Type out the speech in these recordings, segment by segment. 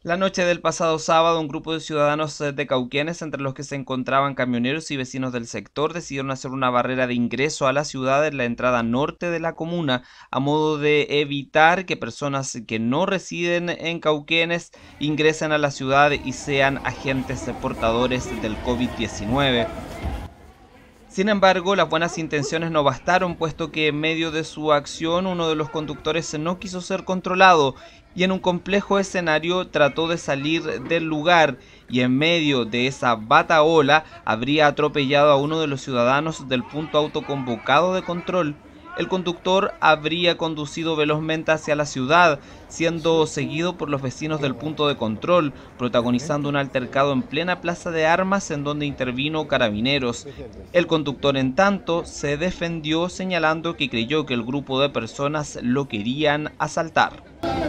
La noche del pasado sábado, un grupo de ciudadanos de Cauquenes, entre los que se encontraban camioneros y vecinos del sector, decidieron hacer una barrera de ingreso a la ciudad en la entrada norte de la comuna, a modo de evitar que personas que no residen en Cauquenes ingresen a la ciudad y sean agentes portadores del COVID-19. Sin embargo, las buenas intenciones no bastaron, puesto que en medio de su acción uno de los conductores no quiso ser controlado y en un complejo escenario trató de salir del lugar y en medio de esa batahola habría atropellado a uno de los ciudadanos del punto autoconvocado de control. El conductor habría conducido velozmente hacia la ciudad, siendo seguido por los vecinos del punto de control, protagonizando un altercado en plena plaza de armas en donde intervino Carabineros. El conductor, en tanto, se defendió señalando que creyó que el grupo de personas lo querían asaltar.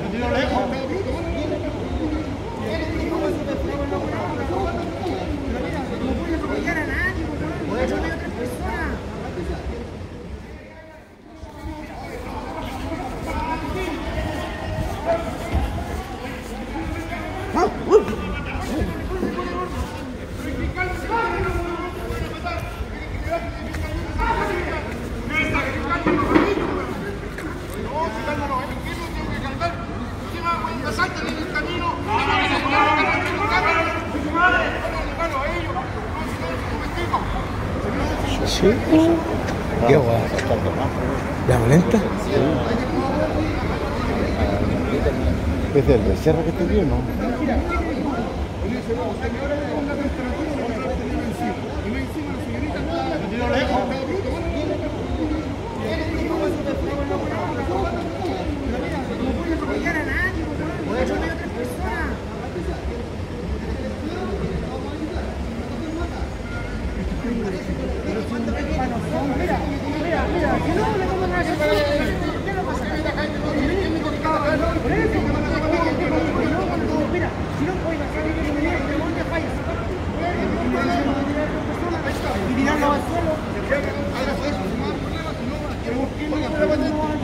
Sí. ¿Qué guay? ¿La violenta? ¿Es del Becerra que te dio, no? Mira, si no le toman a ese ¿qué le pasa? Mira, si no pueden hacer ¿de país? Y tirarlo al suelo.